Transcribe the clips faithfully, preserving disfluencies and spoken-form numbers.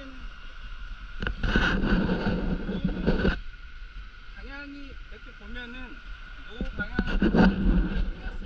처음에는 방향이 이렇게 보면은 노 방향으로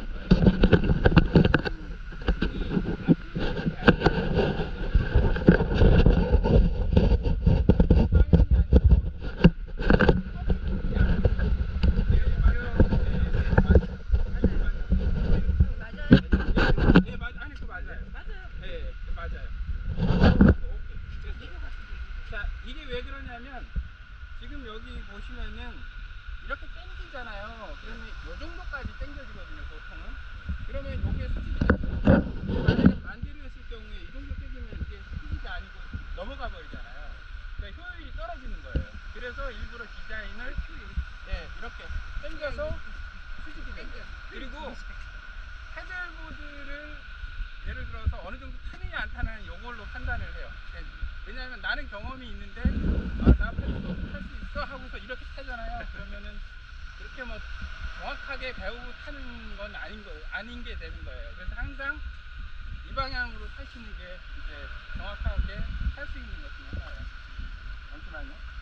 이게 왜 그러냐면 지금 여기 보시면은 이렇게 당기잖아요. 그러면 요 정도까지 당겨지거든요, 보통은. 그러면 요게 수직이 되죠. 만약에 반대로 했을 경우에 이 정도 당기면 이게 수직이 아니고 넘어가 버리잖아요. 그러니까 효율이 떨어지는 거예요. 그래서 일부러 디자인을 네, 이렇게 당겨서 수직이 된 거예요. 그리고 패들보드를 예를 들어서 어느 정도 타느냐 안 타느냐 이걸로 판단을 해요. 왜냐하면 나는 경험이 있는데 아, 나 패들보드 탈 수 있어 하고서 이렇게 타잖아요. 그러면은 그렇게 뭐 정확하게 배우고 타는 건 아닌 거 아닌 게 되는 거예요. 그래서 항상 이 방향으로 타시는 게 이제 정확하게 탈 수 있는 것 중에 하나예요. 잠시만요.